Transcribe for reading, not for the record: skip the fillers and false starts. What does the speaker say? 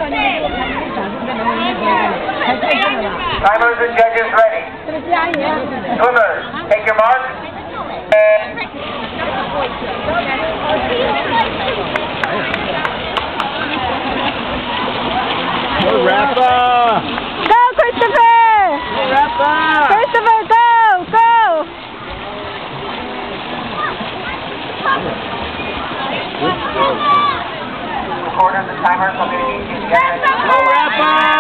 Timers and judges ready. Swimmers, take your mark. Go, Rafa! Go, Christopher! Go, Rafa! Christopher, go! Go! Recorders and timers will be easy to get ready. Go, Rafa!